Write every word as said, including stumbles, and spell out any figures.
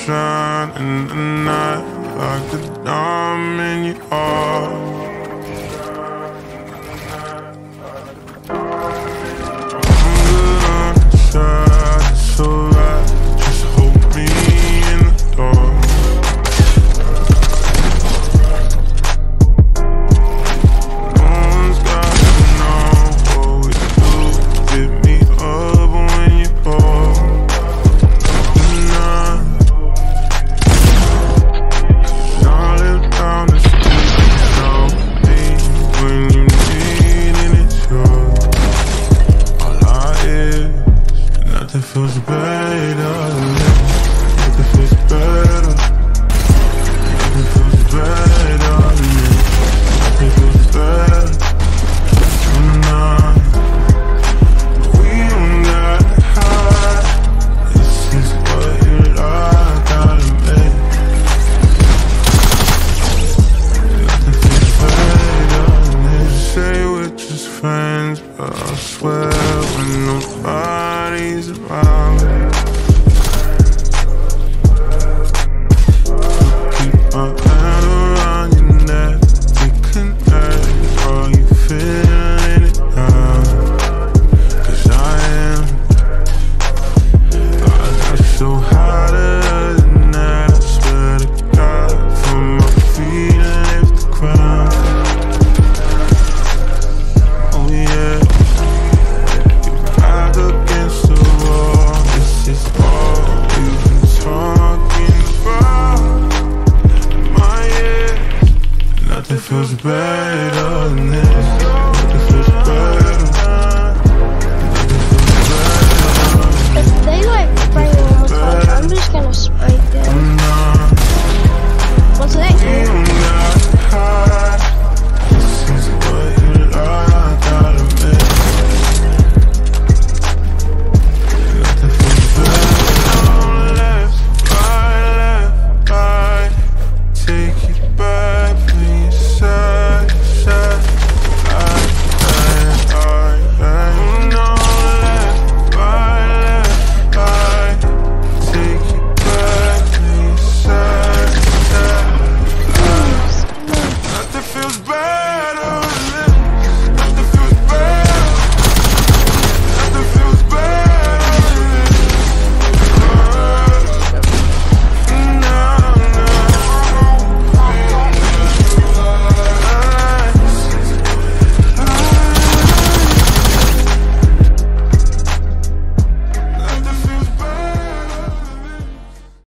shine in the night like a diamond you are. Nothing feels better. Nothing feels better. Nothing feels better. Nothing feels better. Tonight, we don't gotta hide. This is what you like, gotta make. Nothing feels better. They say we're just friends, but I swear when nobody's around, keep my hand around your neck. We connect, are you feeling it now? Cause I am. I got so hotter than that. I swear to God, from my feet and lift the ground. Oh yeah. Nothing feels better than this. Nothing feels better. Nothing feels better. If they like bring on touch, I'm just gonna spike them. What's that?